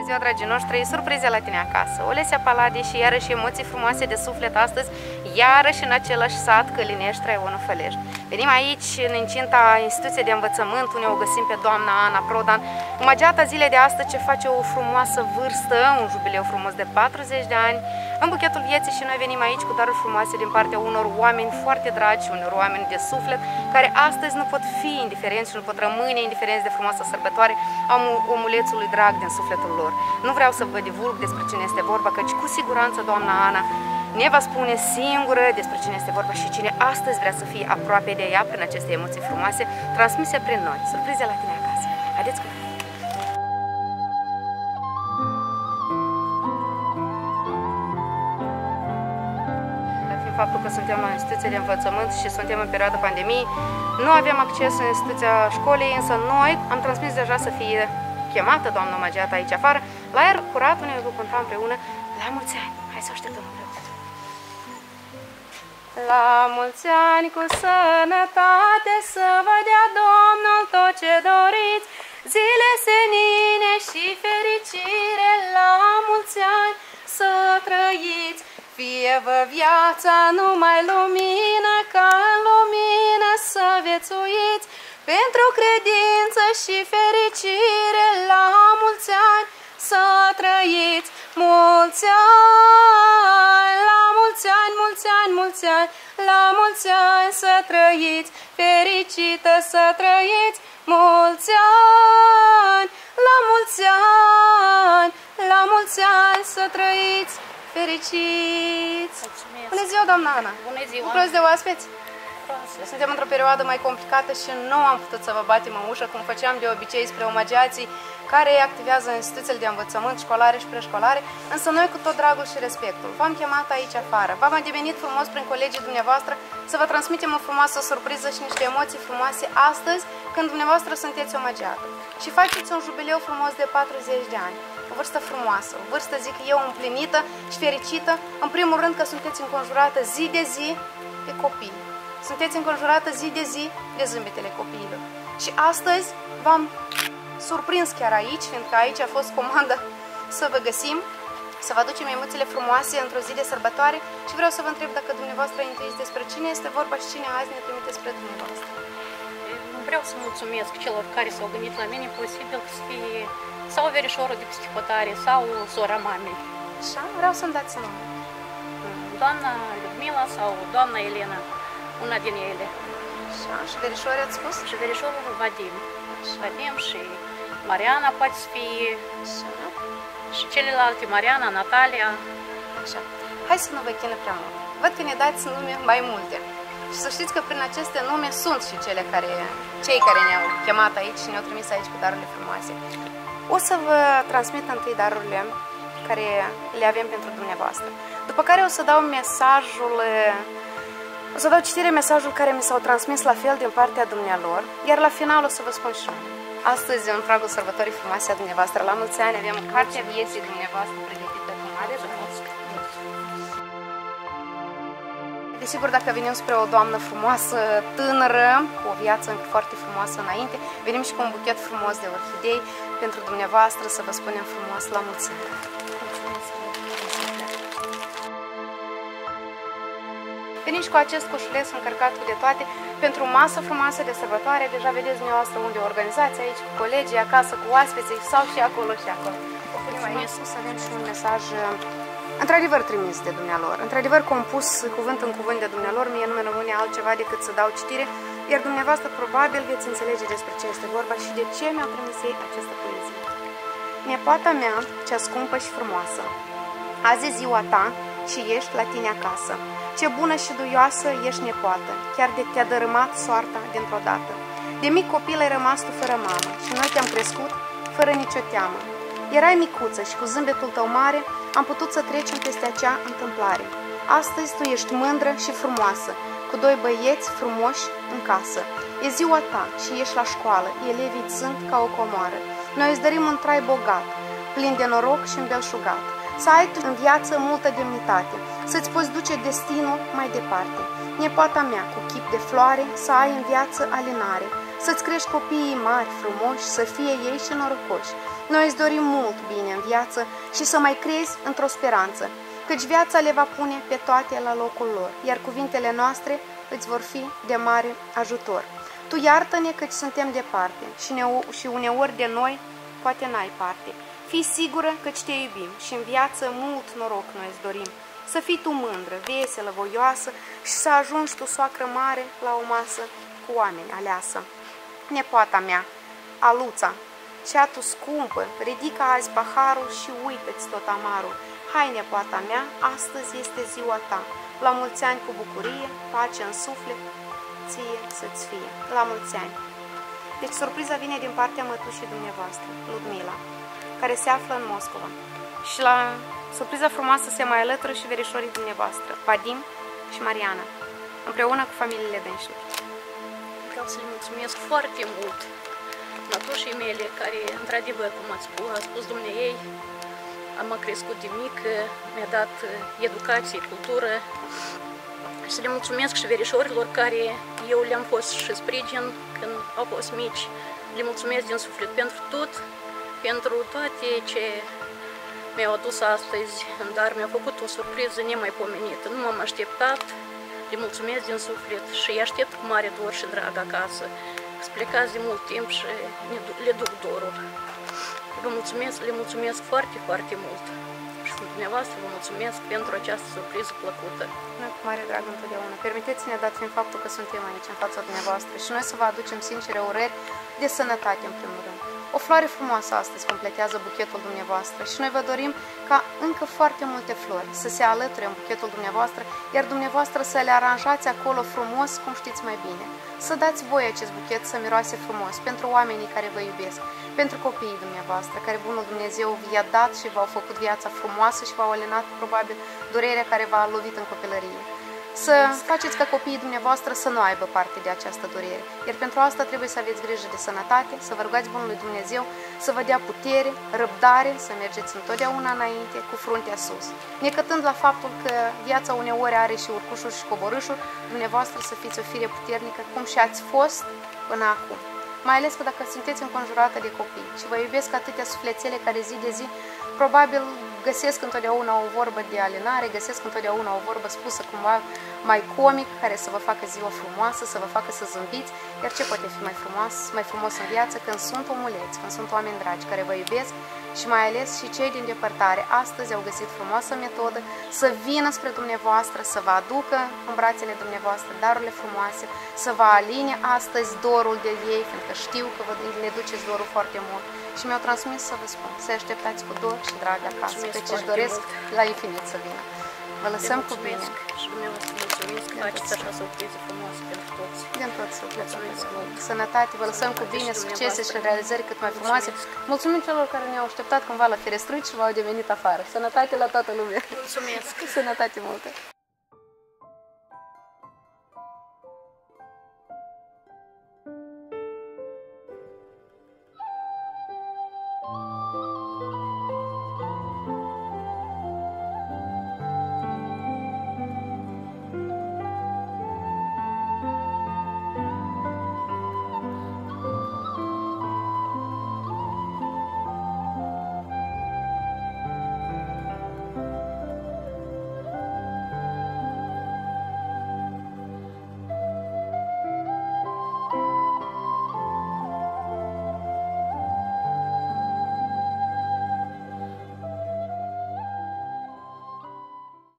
ziua, dragii noștri, surprize la tine acasă. Olesia Palade și iarăși emoții frumoase de suflet astăzi, iarăși în același sat, Călinești, Traionu, Fălești. Venim aici, în incinta instituției de învățământ, unde o găsim pe doamna Ana Prodan, omagiata zilei de astăzi, ce face o frumoasă vârstă, un jubileu frumos de 40 de ani, în buchetul vieții, și noi venim aici cu daruri frumoase din partea unor oameni foarte dragi, unor oameni de suflet, care astăzi nu pot fi indiferenți și nu pot rămâne indiferenți de frumoasa sărbătoare a omulețului drag din sufletul lor. Nu vreau să vă divulg despre cine este vorba, căci cu siguranță doamna Ana ne va spune singură despre cine este vorba și cine astăzi vrea să fie aproape de ea prin aceste emoții frumoase transmise prin noi. Surprize la tine acasă. Haideți cu noi! Faptul că suntem la instituție de învățământ și suntem în perioada pandemiei, nu avem acces în instituția școlii, însă noi am transmis deja să fie chemată doamna omagiată aici afară, la aer curat, unde vom conta împreună la mulți ani. Hai să o așteptăm împreună. La mulți ani cu sănătate, să vă dea Domnul tot ce doriți, zile senine și fericire, la mulți ani să trăiți. Fie-vă viața numai lumină, ca în lumină să viețuiți, pentru credință și fericire, la mulți ani să trăiți. Mulți ani, la mulți ani, mulți ani, mulți ani, la mulți ani să trăiți, fericită să trăiți. Mulți ani, la mulți ani, la mulți ani să trăiți, fericiți! Mulțumesc. Bună ziua, doamna Ana! Bună ziua! Bucurați de oaspeți? Suntem într-o perioadă mai complicată și nu am putut să vă batem în ușă, cum făceam de obicei spre omagiații care activează în instituțiile de învățământ școlare și preșcolare, însă noi cu tot dragul și respectul v-am chemat aici afară. V-am adevenit frumos prin colegii dumneavoastră să vă transmitem o frumoasă surpriză și niște emoții frumoase astăzi, când dumneavoastră sunteți omagiată. Și faceți un jubileu frumos de 40 de ani. O vârstă frumoasă, o vârstă, zic eu, împlinită și fericită, în primul rând că sunteți înconjurată zi de zi de copii. Sunteți înconjurată zi de zi de zâmbetele copiilor. Și astăzi v-am surprins chiar aici, fiindcă aici a fost comanda să vă găsim, să vă aducem emoțiile frumoase într-o zi de sărbătoare și vreau să vă întreb dacă dumneavoastră intuiți despre cine este vorba și cine azi ne trimite spre dumneavoastră. Vreau să mulțumesc celor care s-au gândit la mine, posibil să fie sau verișorul de psihotare sau sora mamei. Așa, vreau să-mi dați nume. Doamna Ludmila sau doamna Elena, una din ele. Așa, și verișorii ați spus? Și verișorul Vadim. Vadim și Mariana poate să fie. Așa. Și celelalte, Mariana, Natalia. Așa. Hai să nu vă chină prea mult. Văd că ne dați nume mai multe. Și să știți că prin aceste nume sunt și cei care ne-au chemat aici și ne-au trimis aici cu darurile frumoase. O să vă transmit întâi darurile care le avem pentru dumneavoastră. După care o să dau citire mesajul care mi s-au transmis la fel din partea dumnealor, iar la final o să vă spun și eu. Astăzi, în pragul sărbătorii frumoase a dumneavoastră, la mulți ani, avem cartea vieții dumneavoastră pregătită cu mare drag. Desigur, dacă venim spre o doamnă frumoasă, tânără, cu o viață foarte frumoasă înainte, venim și cu un buchet frumos de orhidei pentru dumneavoastră, să vă spunem frumos la mulți ani. Venim și cu acest coșuleț încărcat cu de toate pentru o masă frumoasă de sărbătoare. Deja vedeți dumneavoastră unde o organizați aici, cu colegii, acasă, cu oaspeții sau și acolo și acolo. O punem aici sus, avem și un mesaj într-adevăr trimis de dumnealor, într-adevăr compus cuvânt în cuvânt de dumnealor. Mie nu mi rămâne altceva decât să dau citire, iar dumneavoastră probabil veți înțelege despre ce este vorba și de ce mi-au trimis ei această poezie. Nepoata mea, cea scumpă și frumoasă, azi e ziua ta și ești la tine acasă. Ce bună și duioasă ești nepoată, chiar de te-a dărâmat soarta dintr-o dată. De mic copil ai rămas tu fără mamă și noi te-am crescut fără nicio teamă. Erai micuță și cu zâmbetul tău mare am putut să trecem peste acea întâmplare. Astăzi tu ești mândră și frumoasă, cu doi băieți frumoși în casă. E ziua ta și ești la școală, elevii sunt ca o comoară. Noi îți dărim un trai bogat, plin de noroc și îmbelșugat. Să ai tu în viață multă demnitate, să-ți poți duce destinul mai departe. Nepoata mea, cu chip de floare, să ai în viață alinare, să-ți crești copiii mari, frumoși, să fie ei și norocoși. Noi îți dorim mult bine în viață și să mai crezi într-o speranță, căci viața le va pune pe toate la locul lor, iar cuvintele noastre îți vor fi de mare ajutor. Tu iartă-ne căci suntem departe și uneori de noi poate n-ai parte. Fii sigură căci te iubim și în viață mult noroc noi îți dorim. Să fii tu mândră, veselă, voioasă și să ajungi tu soacră mare la o masă cu oameni aleasă. Nepoata mea, Aluța, cea tu scumpă, ridică azi paharul și uită-ți tot amarul. Hai, nepoata mea, astăzi este ziua ta. La mulți ani cu bucurie, pace în suflet, ție să-ți fie. La mulți ani. Deci surpriza vine din partea mătușii dumneavoastră, Ludmila, care se află în Moscova. Și la surpriza frumoasă se mai alătură și verișorii dumneavoastră, Vadim și Mariana, împreună cu familiile dânșilor. Vreau să le mulțumesc foarte mult mătușii mele, care, într-adevăr, cum a spus dumneiei, m-a crescut de mică, mi-a dat educație, cultură. Și să le mulțumesc și verișorilor care eu le-am fost și sprijin când au fost mici. Le mulțumesc din suflet pentru tot, pentru toate ce mi-au adus astăzi în dar, mi-au făcut o surpriză nemaipomenită. Nu m-am așteptat, le mulțumesc din suflet și îi aștept cu mare dor și drag acasă. Să plecați de mult timp și le duc dorul. Le mulțumesc foarte, foarte mult. Și dumneavoastră vă mulțumesc pentru această surpriză plăcută. Noi cu mare drag întotdeauna. Permiteți-ne, dat fiind faptul că suntem aici, în fața dumneavoastră, și noi să vă aducem sincere urări de sănătate, în primul rând. O floare frumoasă astăzi completează buchetul dumneavoastră și noi vă dorim ca încă foarte multe flori să se alăture în buchetul dumneavoastră, iar dumneavoastră să le aranjați acolo frumos, cum știți mai bine. Să dați voi acest buchet să miroase frumos pentru oamenii care vă iubesc, pentru copiii dumneavoastră, care Bunul Dumnezeu vi-a dat și v-au făcut viața frumoasă și v-au alinat probabil durerea care v-a lovit în copilărie. Să faceți ca copiii dumneavoastră să nu aibă parte de această durere. Iar pentru asta trebuie să aveți grijă de sănătate, să vă rugați Bunului Dumnezeu să vă dea putere, răbdare, să mergeți întotdeauna înainte, cu fruntea sus. Necătând la faptul că viața uneori are și urcușuri și coborâșuri, dumneavoastră să fiți o fire puternică, cum și ați fost până acum. Mai ales că dacă sunteți înconjurată de copii și vă iubesc atâtea sufletele care zi de zi probabil găsesc întotdeauna o vorbă de alinare, găsesc întotdeauna o vorbă spusă cumva mai comic, care să vă facă ziua frumoasă, să vă facă să zâmbiți. Iar ce poate fi mai frumos în viață când sunt omuleți, când sunt oameni dragi care vă iubesc și mai ales și cei din depărtare. Astăzi au găsit frumoasă metodă să vină spre dumneavoastră, să vă aducă în brațele dumneavoastră darurile frumoase, să vă aline astăzi dorul de ei, pentru că știu că le duceți dorul foarte mult. Și mi-au transmis să vă spun, să așteptați cu dor și drag acasă, căci își doresc la infinit să vină. Vă lăsăm cu bine. Și dumneavoastră mulțumesc că faceți așa surpriză frumoasă pentru toți. Din tot sufletul. Sănătate, vă lăsăm cu bine, succese și realizări cât mai frumoase. Mulțumim celor care ne-au așteptat cândva la ferestruici și v-au devenit afară. Sănătate la toată lumea. Mulțumesc. Sănătate multă.